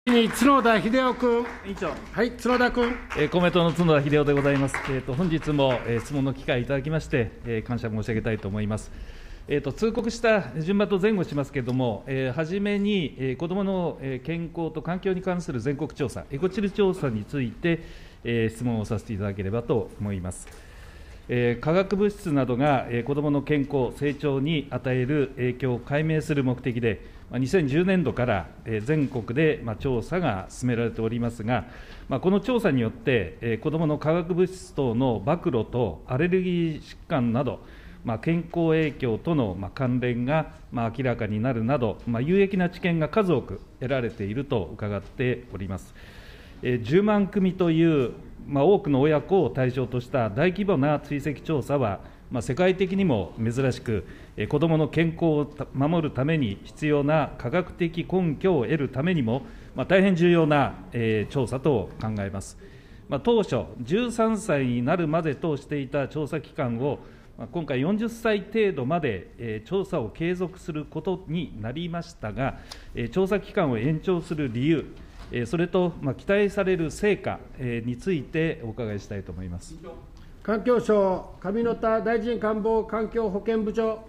角田秀夫君。 委員長。 はい、角田君。 公明党の角田秀夫でございます。本日も、質問の機会いただきまして、感謝申し上げたいと思います。通告した順番と前後しますけれども、初めに、子どもの健康と環境に関する全国調査、エコチル調査について、質問をさせていただければと思います。化学物質などが子どもの健康、成長に与える影響を解明する目的で、2010年度から全国で調査が進められておりますが、この調査によって、子どもの化学物質等の暴露とアレルギー疾患など、健康影響との関連が明らかになるなど、有益な知見が数多く得られていると伺っております。10万組という多くの親子を対象とした大規模な追跡調査は、世界的にも珍しく、子どもの健康を守るために必要な科学的根拠を得るためにも、大変重要な調査と考えます。当初、13歳になるまでとしていた調査期間を、今回40歳程度まで調査を継続することになりましたが、調査期間を延長する理由、それと期待される成果についてお伺いしたいと思います。 環境省、上野田大臣官房環境保健部長。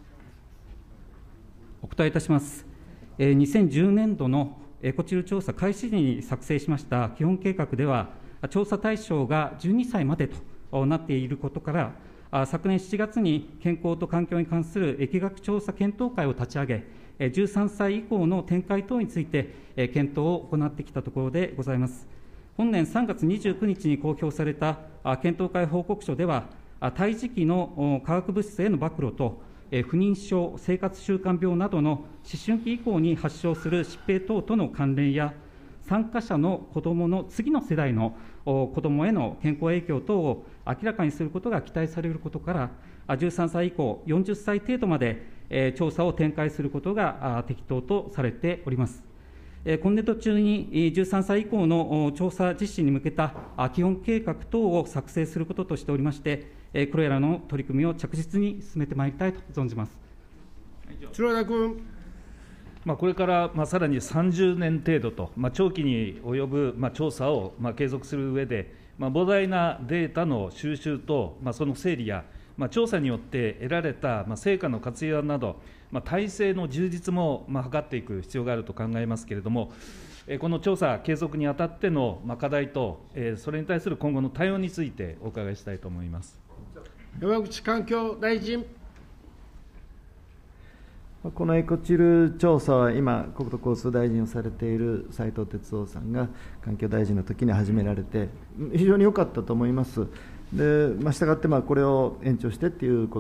お答えいたします。2010年度のエコチル調査開始時に作成しました基本計画では、調査対象が12歳までとなっていることから、昨年7月に健康と環境に関する疫学調査検討会を立ち上げ、13歳以降の展開等について検討を行ってきたところでございます。本年3月29日に公表された検討会報告書では、胎児期の化学物質への暴露と、不妊症、生活習慣病などの思春期以降に発症する疾病等との関連や、参加者の子どもの次の世代の子どもへの健康影響等を明らかにすることが期待されることから、13歳以降、40歳程度まで調査を展開することが適当とされております。今年度中に13歳以降の調査実施に向けた基本計画等を作成することとしておりまして、これらの取り組みを着実に進めてまいりたいと存じます。 角田君。 これからさらに30年程度と、長期に及ぶ調査を継続する上で、膨大なデータの収集とその整理や、調査によって得られた成果の活用など、体制の充実も図っていく必要があると考えますけれども、この調査継続にあたっての課題と、それに対する今後の対応についてお伺いしたいと思います。 山口環境大臣。 このエコチル調査は今、国土交通大臣をされている斉藤鉄夫さんが環境大臣の時に始められて、非常に良かったと思います。で、したがってこれを延長してということ、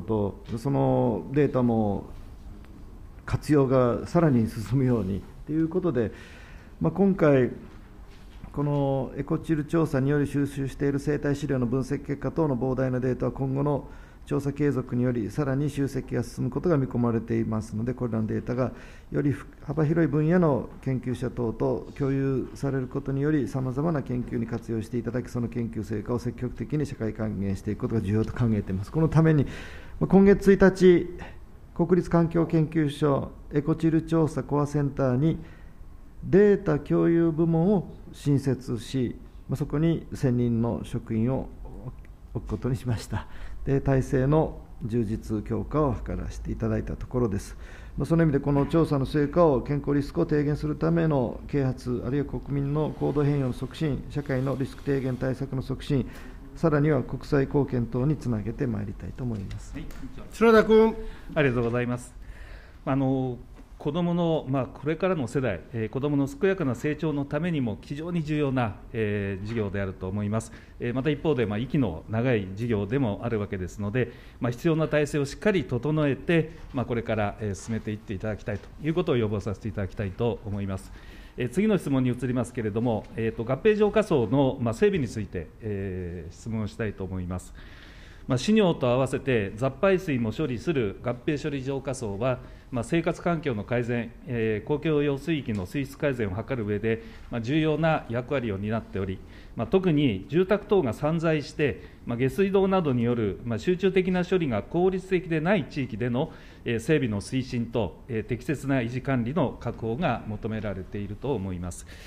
そのデータも活用がさらに進むようにということで、今回、このエコチル調査により収集している生態資料の分析結果等の膨大なデータは今後の調査継続により、さらに集積が進むことが見込まれていますので、これらのデータがより幅広い分野の研究者等と共有されることにより、さまざまな研究に活用していただき、その研究成果を積極的に社会還元していくことが重要と考えています。このために、今月1日、国立環境研究所エコチル調査コアセンターにデータ共有部門を新設し、そこに1000人の職員を置くことにしました。で、体制の充実強化を図らせていただいたところです。その意味で、この調査の成果を健康リスクを低減するための啓発、あるいは国民の行動変容の促進、社会のリスク低減対策の促進、さらには国際貢献等につなげてまいりたいと思います。 角田君。 ありがとうございます。子どもの、これからの世代、子どもの健やかな成長のためにも非常に重要な、事業であると思います。また一方で、息の長い事業でもあるわけですので、必要な体制をしっかり整えて、これから、進めていっていただきたいということを要望させていただきたいと思います。次の質問に移りますけれども、合併浄化槽の、整備について、質問をしたいと思います。飼料と合わせて雑排水も処理する合併処理浄化槽は、生活環境の改善、公共用水域の水質改善を図る上で、重要な役割を担っており、特に住宅等が散在して、下水道などによる集中的な処理が効率的でない地域での整備の推進と、適切な維持管理の確保が求められていると思います。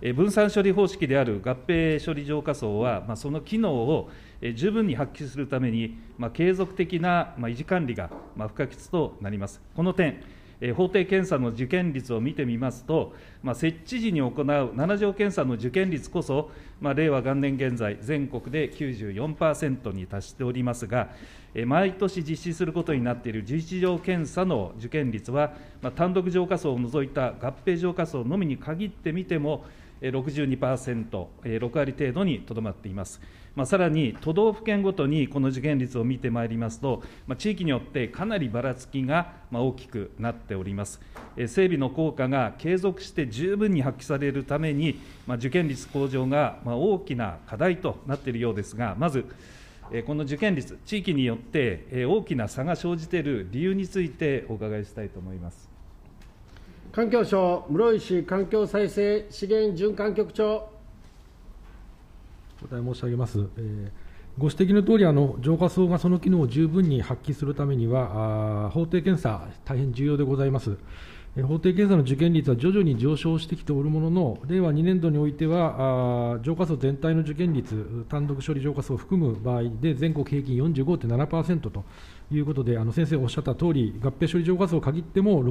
分散処理方式である合併処理浄化槽は、その機能を十分に発揮するために、継続的な維持管理が不可欠となります。この点、法定検査の受検率を見てみますと、設置時に行う7条検査の受検率こそ、令和元年現在、全国で 94% に達しておりますが、毎年実施することになっている11条検査の受検率は、単独浄化槽を除いた合併浄化槽のみに限ってみても、62%、6割程度にとどまっています。さらに、都道府県ごとにこの受験率を見てまいりますと、地域によってかなりばらつきが大きくなっております。整備の効果が継続して十分に発揮されるために、受験率向上が大きな課題となっているようですが、まず、この受験率、地域によって大きな差が生じている理由についてお伺いしたいと思います。 環境省、室石環境再生資源循環局長。 お答え申し上げます。ご指摘のとおり、浄化槽がその機能を十分に発揮するためには、法定検査、大変重要でございます。法定検査の受験率は徐々に上昇してきておるものの、令和2年度においては、浄化槽全体の受験率、単独処理浄化槽を含む場合で、全国平均 45.7% ということで、先生おっしゃったとおり、合併処理浄化槽を限っても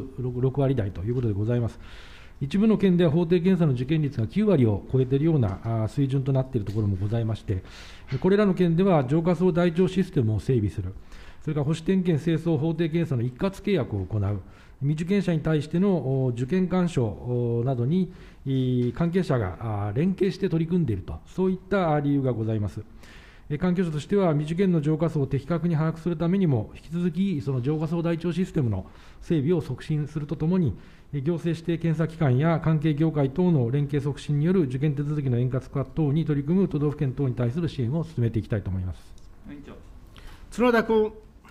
6割台ということでございます。一部の県では法定検査の受験率が9割を超えているような水準となっているところもございまして、これらの県では浄化槽台帳システムを整備する、それから保守点検、清掃、法定検査の一括契約を行う、未受験者に対しての受験干渉などに関係者が連携して取り組んでいると、そういった理由がございます。環境省としては、未受験の浄化槽を的確に把握するためにも、引き続きその浄化槽台帳システムの整備を促進するとともに、行政指定検査機関や関係業界等の連携促進による受験手続きの円滑化等に取り組む都道府県等に対する支援を進めていきたいと思います。 角田君。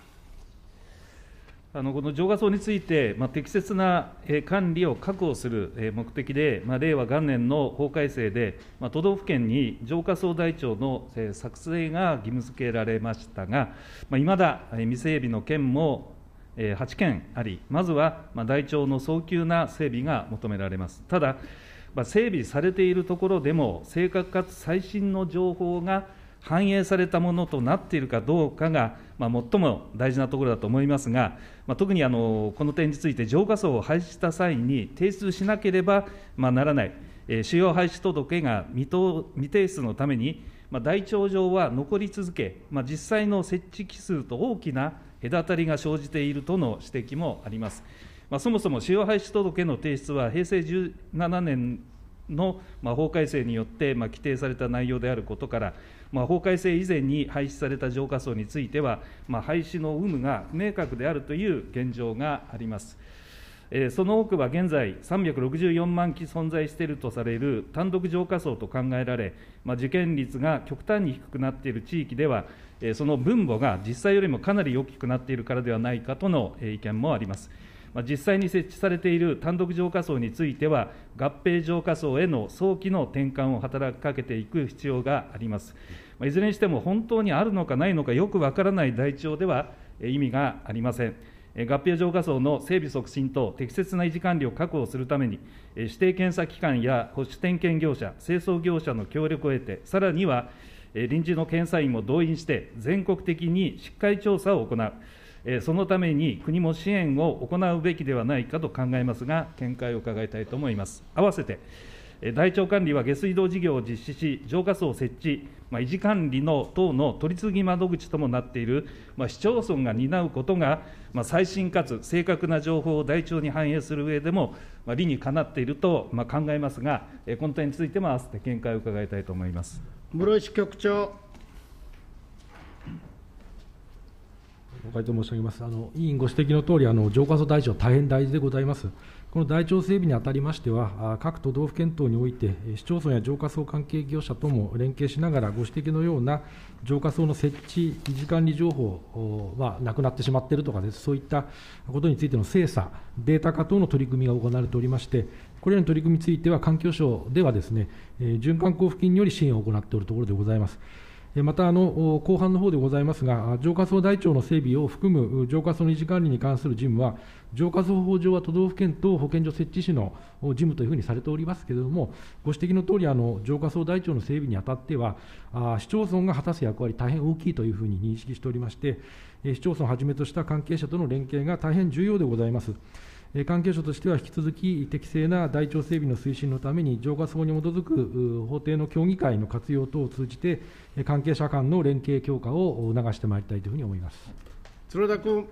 この浄化槽について、適切な管理を確保する目的で、令和元年の法改正で、都道府県に浄化槽台帳の作成が義務付けられましたが、いまだ未整備の県も8県あり、まずは台帳の早急な整備が求められます。ただ、整備されているところでも、正確かつ最新の情報が反映されたものとなっているかどうかが、最も大事なところだと思いますが、特にこの点について、浄化槽を廃止した際に提出しなければならない、使用廃止届が未提出のために、台帳上は残り続け、実際の設置機数と大きな隔たりが生じているとの指摘もあります。そもそも使用廃止届の提出は、平成17年の法改正によって規定された内容であることから、法改正以前に廃止された浄化槽については、廃止の有無が不明確であるという現状があります。その多くは現在、364万基存在しているとされる単独浄化槽と考えられ、受験率が極端に低くなっている地域では、その分母が実際よりもかなり大きくなっているからではないかとの意見もあります。実際に設置されている単独浄化槽については、合併浄化槽への早期の転換を働きかけていく必要があります。いずれにしても、本当にあるのかないのかよくわからない台帳では意味がありません。合併浄化槽の整備促進と適切な維持管理を確保するために、指定検査機関や保守点検業者、清掃業者の協力を得て、さらには臨時の検査員も動員して、全国的にしっかり調査を行う。そのために国も支援を行うべきではないかと考えますが、見解を伺いたいと思います。合わせて、台帳管理は下水道事業を実施し、浄化槽設置、維持管理の等の取り次ぎ窓口ともなっている市町村が担うことが、最新かつ正確な情報を台帳に反映する上でも、理にかなっていると考えますが、この点についても合わせて見解を伺いたいと思います。 室石局長。 ご回答申し上げます。委員ご指摘のとおり、浄化槽台帳、大変大事でございます。この台帳整備にあたりましては、各都道府県等において、市町村や浄化槽関係業者とも連携しながら、ご指摘のような浄化槽の設置、維持管理情報はなくなってしまっているとかです、そういったことについての精査、データ化等の取り組みが行われておりまして、これらの取り組みについては、環境省ではですね、循環交付金により支援を行っておるところでございます。 また後半の方でございますが、浄化槽台帳の整備を含む浄化槽の維持管理に関する事務は、浄化槽法上は都道府県と保健所設置士の事務というふうにされておりますけれども、ご指摘のとおり、浄化槽台帳の整備にあたっては、市町村が果たす役割、大変大きいというふうに認識しておりまして、市町村をはじめとした関係者との連携が大変重要でございます。関係者としては引き続き適正な台帳整備の推進のために、浄化槽に基づく法定の協議会の活用等を通じて、関係者間の連携強化を促してまいりたいというふうに思います。 鶴田君。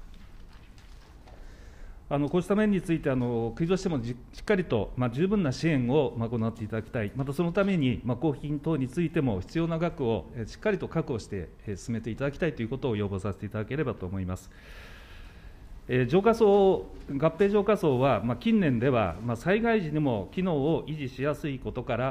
こうした面について、国としてもしっかりと、十分な支援を行っていただきたい、またそのために、交付金等についても必要な額をしっかりと確保して進めていただきたいということを要望させていただければと思います。浄化槽、合併浄化槽は、近年では、災害時にも機能を維持しやすいことから、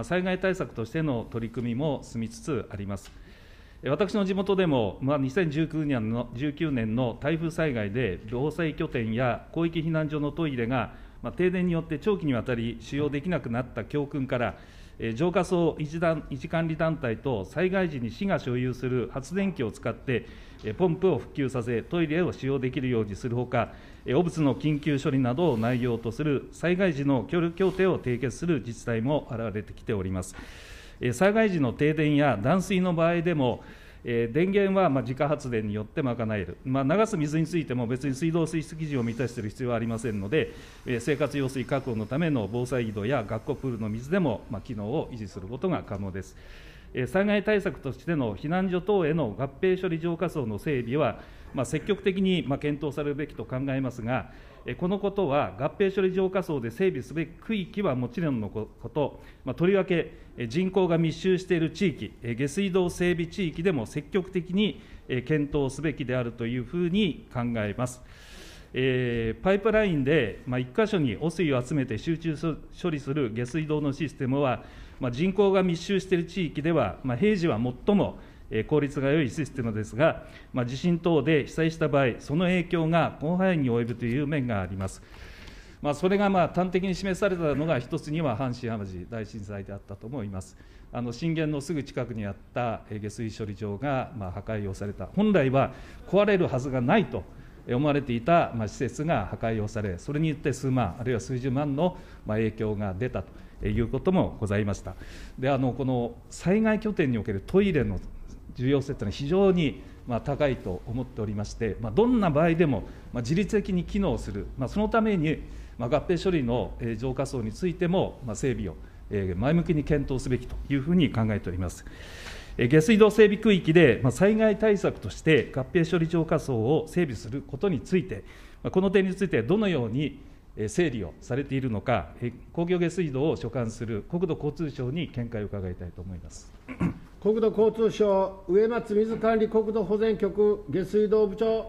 災害対策としての取り組みも進みつつあります。私の地元でも、2019年の台風災害で、防災拠点や広域避難所のトイレが、停電によって長期にわたり使用できなくなった教訓から、浄化槽維持管理団体と災害時に市が所有する発電機を使って、ポンプを復旧させ、トイレを使用できるようにするほか、汚物の緊急処理などを内容とする災害時の協力協定を締結する自治体も現れてきております。災害時の停電や断水の場合でも、電源は自家発電によって賄える、流す水についても別に水道水質基準を満たしている必要はありませんので、生活用水確保のための防災井戸や学校プールの水でも機能を維持することが可能です。災害対策としての避難所等への合併処理浄化槽の整備は、積極的に検討されるべきと考えますが、このことは合併処理浄化槽で整備すべき区域はもちろんのこと、とりわけ人口が密集している地域、下水道整備地域でも積極的に検討すべきであるというふうに考えます。パイプラインで1箇所に汚水を集めて集中処理する下水道のシステムは、人口が密集している地域では、平時は最も効率が良いシステムですが、地震等で被災した場合、その影響が広範囲に及ぶという面があります。それが端的に示されたのが、一つには阪神・淡路大震災であったと思います。震源のすぐ近くにあった下水処理場が破壊をされた、本来は壊れるはずがないと思われていた施設が破壊をされ、それによって数万、あるいは数十万の影響が出たということもございました。で、この災害拠点におけるトイレの重要性というのは非常に高いと思っておりまして、どんな場合でも自律的に機能する、そのために合併処理の浄化槽についても整備を前向きに検討すべきというふうに考えております。下水道整備区域で災害対策として合併処理浄化槽を整備することについて、この点についてどのように整理をされているのか、公共下水道を所管する国土交通省に見解を伺いたいと思います。 国土交通省植松水管理国土保全局下水道部長。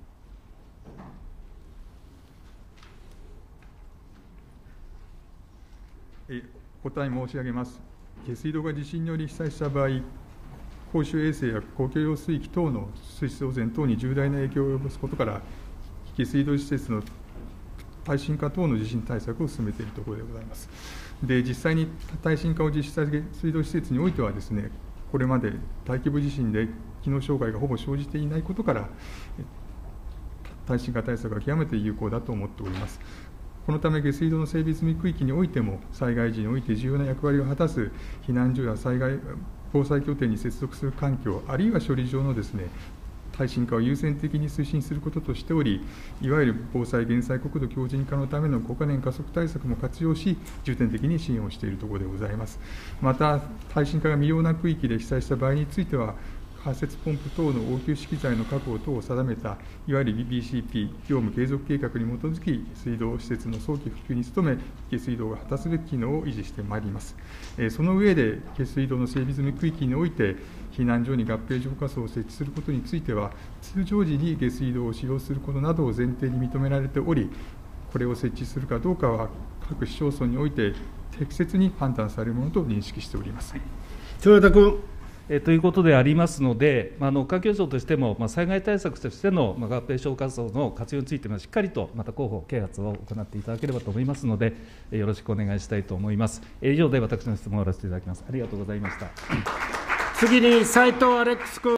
お答え申し上げます。下水道が地震により被災した場合、公衆衛生や公共用水域等の水質保全等に重大な影響を及ぼすことから、下水道施設の耐震化等の地震対策を進めているところでございます。で、実際に耐震化を実施した下水道施設においてはですね、これまで大規模地震で機能障害がほぼ生じていないことから、耐震化対策が極めて有効だと思っております。このため下水道の整備済み区域においても、災害時において重要な役割を果たす避難所や防災拠点に接続する環境、あるいは処理場のですね、耐震化を優先的に推進することとしており、いわゆる防災・減災国土強靭化のための5か年加速対策も活用し、重点的に支援をしているところでございます。また、耐震化が未要な区域で被災した場合については、仮設ポンプ等の応急資機材の確保等を定めた、いわゆる BCP 業務継続計画に基づき、水道施設の早期復旧に努め、下水道が果たすべき機能を維持してまいります。その上で、下水道の整備済み区域において、避難所に合併浄化槽を設置することについては、通常時に下水道を使用することなどを前提に認められており、これを設置するかどうかは、各市町村において適切に判断されるものと認識しております。 鶴田君。 ということでありますので、環境省としても、災害対策としての合併浄化槽の活用についても、しっかりとまた広報、啓発を行っていただければと思いますので、よろしくお願いしたいと思います。以上で私の質問を終わらせていただきます。ありがとうございました。 次に斉藤アレックス君。